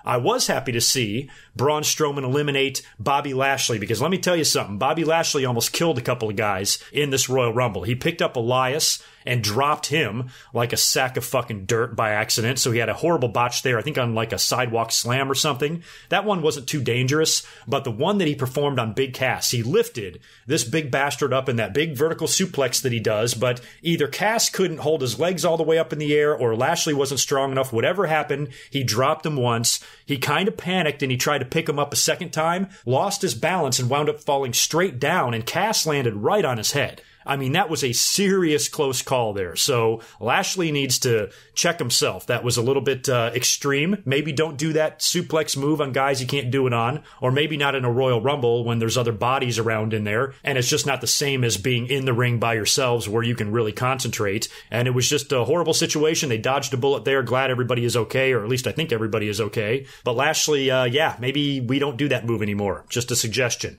I was happy to see Braun Strowman eliminate Bobby Lashley, because let me tell you something. Bobby Lashley almost killed a couple of guys in this Royal Rumble. He picked up Elias and dropped him like a sack of fucking dirt by accident. So he had a horrible botch there, I think on like a sidewalk slam or something. That one wasn't too dangerous, but the one that he performed on Big Cass, he lifted this big bastard up in that big vertical suplex that he does, but either Cass couldn't hold his legs all the way up in the air or Lashley wasn't strong enough. Whatever happened, he dropped him once. He kind of panicked and he tried to pick him up a second time, lost his balance and wound up falling straight down, and Cass landed right on his head. I mean, that was a serious close call there. So Lashley needs to check himself. That was a little bit extreme. Maybe don't do that suplex move on guys you can't do it on, or maybe not in a Royal Rumble when there's other bodies around in there, and it's just not the same as being in the ring by yourselves where you can really concentrate. And it was just a horrible situation. They dodged a bullet there. Glad everybody is okay, or at least I think everybody is okay. But Lashley, maybe we don't do that move anymore. Just a suggestion.